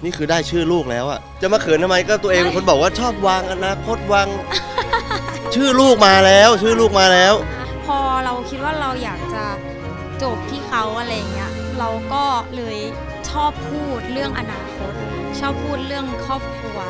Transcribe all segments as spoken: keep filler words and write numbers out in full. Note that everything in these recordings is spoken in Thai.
นี่คือได้ชื่อลูกแล้วอะจะมาเขินทำไมก็ตัวเองเป็นคนบอกว่าชอบวางอนาคตวาง ชื่อลูกมาแล้วชื่อลูกมาแล้วพอเราคิดว่าเราอยากจะจบที่เขาอะไรเงี้ยเราก็เลยชอบพูดเรื่องอนาคตชอบพูดเรื่องครอบครัว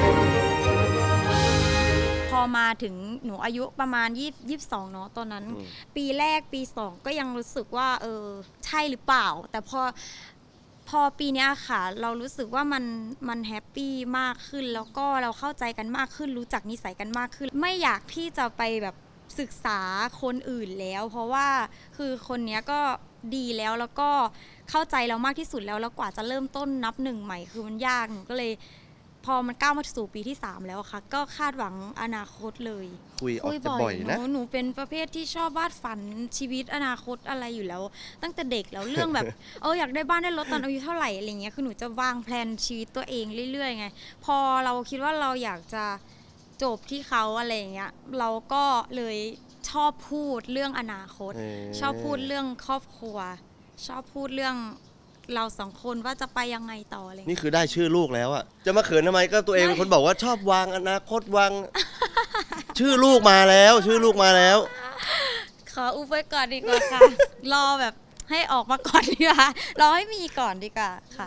พอมาถึงหนูอายุประมาณยี่สิบสองเนาะตอนนั้นปีแรกปีสองก็ยังรู้สึกว่าเออใช่หรือเปล่าแต่พอพอปีนี้ค่ะเรารู้สึกว่ามันมันแฮปปี้มากขึ้นแล้วก็เราเข้าใจกันมากขึ้นรู้จักนิสัยกันมากขึ้นไม่อยากที่จะไปแบบศึกษาคนอื่นแล้วเพราะว่าคือคนนี้ก็ดีแล้วแล้วก็เข้าใจเรามากที่สุดแล้วแล้วกว่าจะเริ่มต้นนับหนึ่งใหม่คือมันยากหนูก็เลยพอมันก้าวมาสู่ปีที่สามแล้วค่ะก็คาดหวังอนาคตเลยคุยออกจะบ่อยนะหนูเป็นประเภทที่ชอบวาดฝันชีวิตอนาคตอะไรอยู่แล้วตั้งแต่เด็กแล้วเรื่องแบบ เอออยากได้บ้านได้รถตอนอายุเท่าไหร่อะไรเงี้ยคือหนูจะวางแผนชีวิตตัวเองเรื่อยๆไงพอเราคิดว่าเราอยากจะจบที่เขาอะไรเงี้ยเราก็เลยชอบพูดเรื่องอนาคตชอบพูดเรื่องครอบครัวชอบพูดเรื่องเราสองคนว่าจะไปยังไงต่ออะไรนี่คือได้ชื่อลูกแล้วอะจะมาเขินทำไมก็ตัวเองเป็นคนบอกว่าชอบวางอนาคตวาง ชื่อลูกมาแล้วชื่อลูกมาแล้วขออุบไว้ก่อนดีกว่าค่ะ รอแบบให้ออกมาก่อนดีกว่ารอให้มีก่อนดีกว่าค่ะ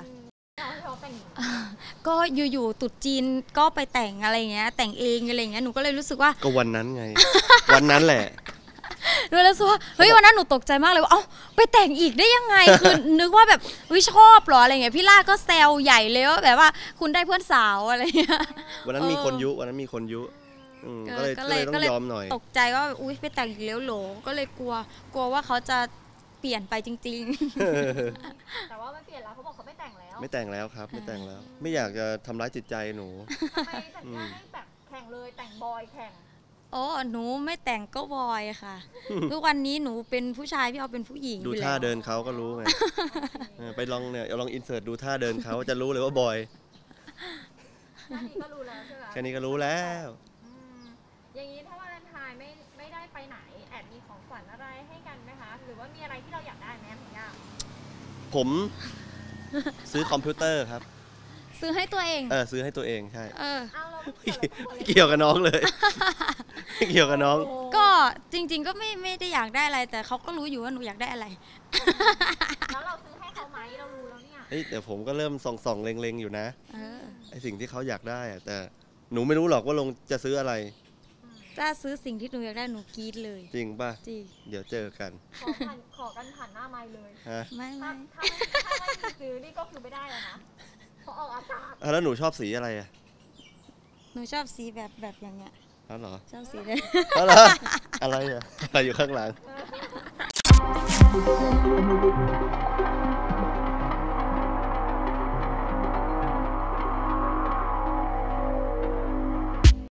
ก็อยู่ๆตุ๊ดจีนก็ไปแต่งอะไรเงี้ยแต่งเองอะไรเงี้ยหนูก็เลยรู้สึกว่าก็วันนั้นไง วันนั้นแหละด้วยแล้วว่าเฮ้ยวันนั้นหนูตกใจมากเลยว่าเอ้าไปแต่งอีกได้ยังไงคือนึกว่าแบบเฮ้ยชอบหรออะไรเงี้ยพี่ล่าก็แซวใหญ่เลยว่าแบบว่าคุณได้เพื่อนสาวอะไรเงี้ยวันนั้นมีคนยุวันนั้นมีคนยุก็เลยก็เลยต้องยอมหน่อยตกใจว่าอุ้ยไปแต่งอีกแล้วโหลก็เลยกลัวกลัวว่าเขาจะเปลี่ยนไปจริงๆแต่ว่าไม่เปลี่ยนแล้วเขาบอกเขาไม่แต่งแล้วไม่แต่งแล้วครับไม่แต่งแล้วไม่อยากจะทำร้ายจิตใจหนูทำไมแต่งไม่แบบแข่งเลยแต่งบอยแข่งโอ้หนูไม่แต่งก็บอยค่ะทุกวันนี้หนูเป็นผู้ชายพี่เอาเป็นผู้หญิงดูท่าเดินเขาก็รู้ไงไปลองเนี่ยลองอินเสิร์ตดูท่าเดินเขาจะรู้เลยว่าบอยแค่นี้ก็รู้แล้วใช่ไหมแค่นี้ก็รู้แล้วอย่างนี้ถ้าวาเลนไทน์ไม่ไม่ได้ไปไหนแอบมีของขวัญอะไรให้กันไหมคะหรือว่ามีอะไรที่เราอยากได้ไหมพี่ย่าผมซื้อคอมพิวเตอร์ครับซื้อให้ตัวเองเออซื้อให้ตัวเองใช่เออไม่เกี่ยวกับน้องเลยไม่เกี่ยวกับน้องก็จริงๆก็ไม่ไม่ได้อยากได้อะไรแต่เขาก็รู้อยู่ว่าหนูอยากได้อะไรแล้วเราซื้อให้เขาไหมเรารู้แล้วเนี่ยเฮ้ยแต่ผมก็เริ่มส่องๆเล็งๆอยู่นะไอสิ่งที่เขาอยากได้แต่หนูไม่รู้หรอกว่าลงจะซื้ออะไรถ้าซื้อสิ่งที่หนูอยากได้หนูกรี๊ดเลยจริงป่ะจริงเดี๋ยวเจอกันขอผ่านขอกันผ่านหน้าไมค์เลยไม่ไม่ถ้าไม่ซื้อนี่ก็คือไม่ได้แล้วนะเพราะออกอากาศแล้วหนูชอบสีอะไรอ่ะหนูชอบสีแบบแบบอย่างเงี้ยแล้วเหรอชอบสีเลยอะไรอะไรอ่ะอะไรอยู่ข้างหลัง